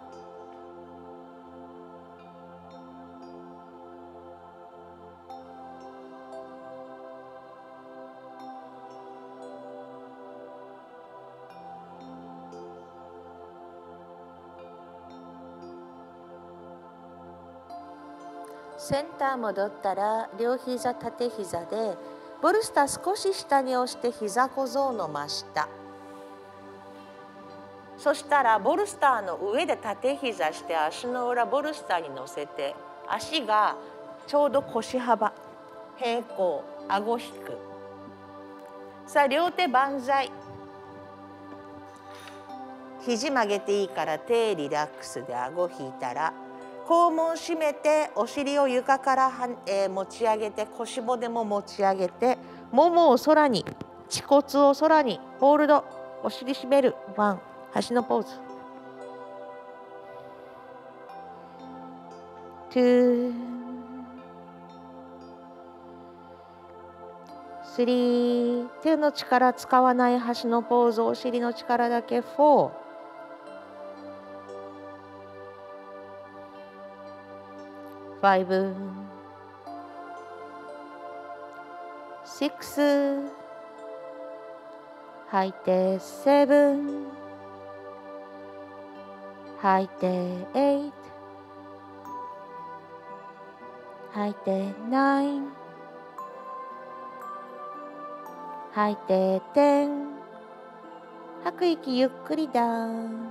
センター戻ったら両膝縦膝でボルスター少し下に押して膝小僧の真下。そしたらボルスターの上で縦膝して足の裏ボルスターに乗せて足がちょうど腰幅平行、顎引く。さあ両手万歳。肘曲げていいから手リラックスで顎引いたら肛門締めてお尻を床から持ち上げて腰骨も持ち上げてももを空に、恥骨を空にホールド。お尻締める。ワン、端のポーズ。ツー、スリー、手の力使わない端のポーズ、お尻の力だけ。フォー、ファイブ、シックス、吐いてセブン、吐いてエイト、吐いてナイン、吐いてテン。吐く息ゆっくりダウン。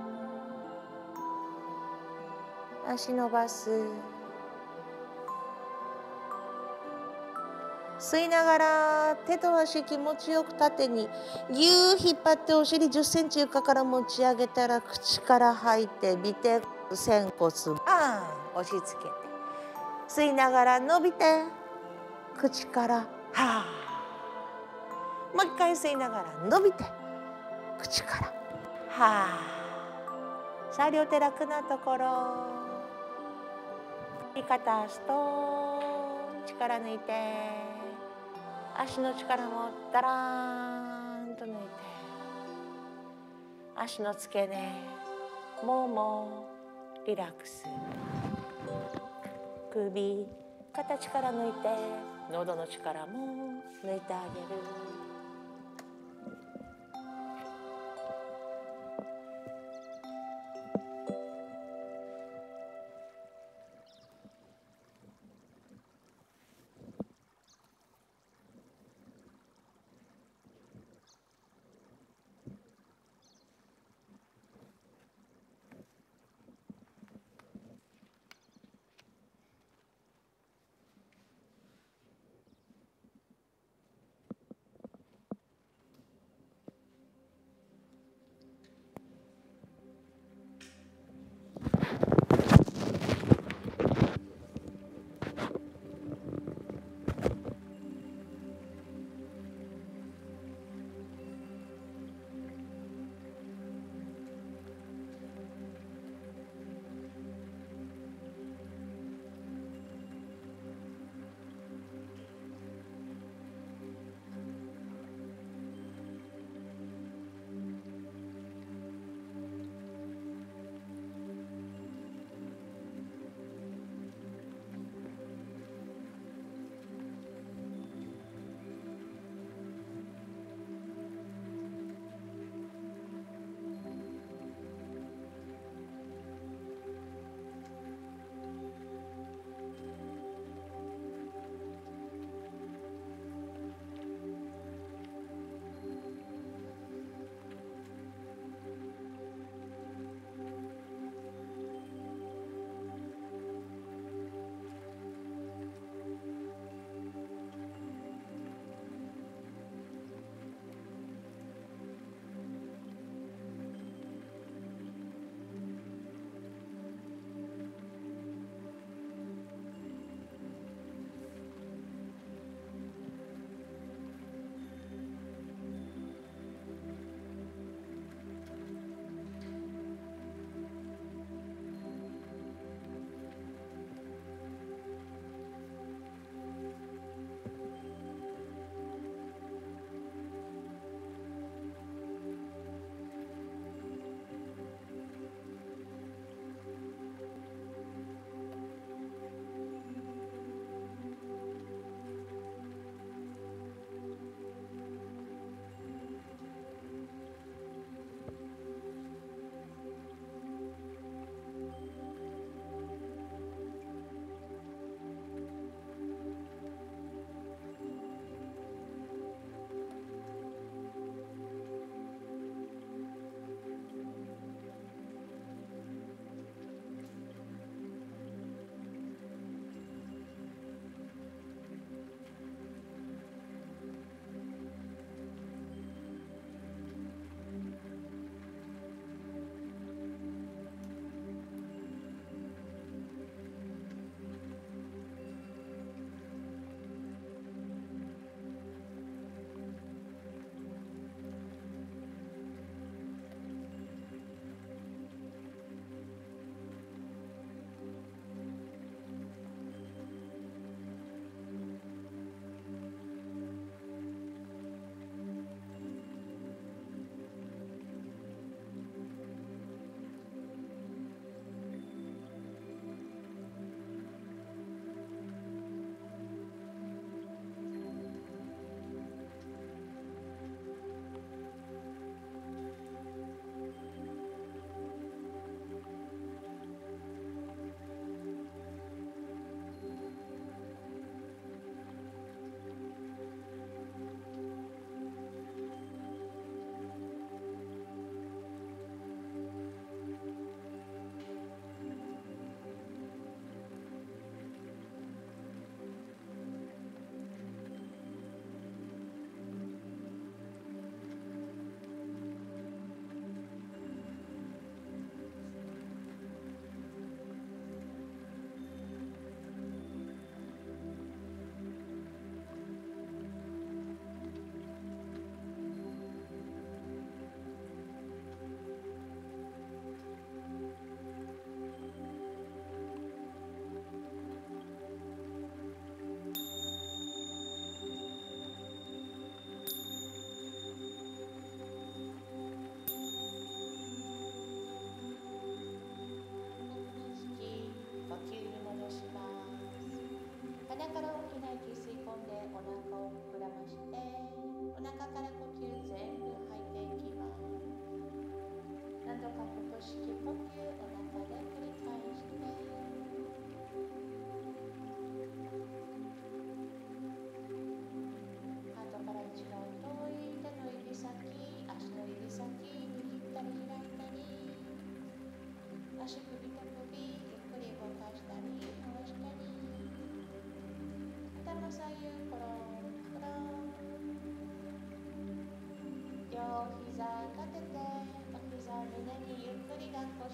足伸ばす。吸いながら手と足気持ちよく縦にぎゅー引っ張ってお尻10センチ床から持ち上げたら口から吐いて尾て仙骨バーン押し付けて吸いながら伸びて口からはー。もう一回吸いながら伸びて口からはー。さあ両手楽なところ。片足と力抜いて足の力もダラーンと抜いて足の付け根ももリラックス。首肩力抜いて喉の力も抜いてあげる。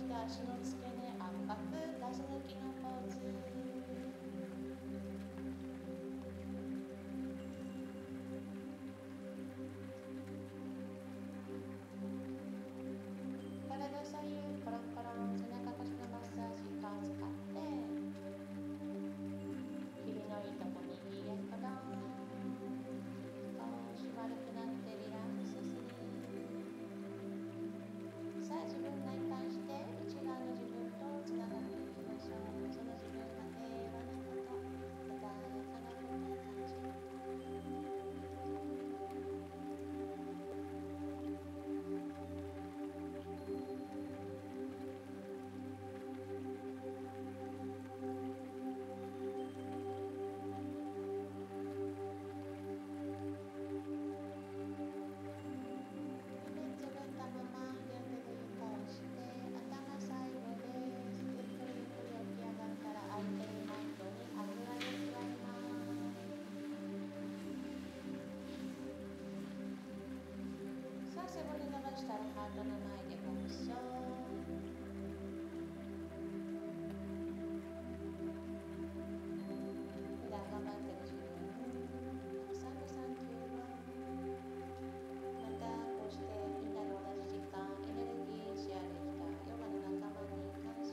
て足の付け根圧迫、ガス抜きのポーズ。体左右コロンコロン、背中腰のマッサージ、顔使って霧のいいとこ右へコロン、少し丸くなってリラックスする。さあ自分内観して内側の自分とつながっていきましょう。その自分が平和なこと、穏やかなことを感じる。自分たまま両手で床をして頭最後です。ゆっくりゆっくり起き上がったら空いているマットにあぐらで座ります。さあ背骨伸ばしたらハートの前でご一緒。普段頑張ってる自分たくさんのサンキューを。またこうしてみんなで同じ時間エネルギーシェアできたヨガの仲間に感謝です。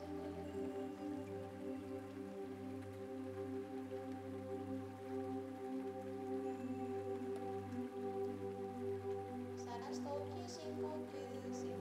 さあラスト大きい深呼吸。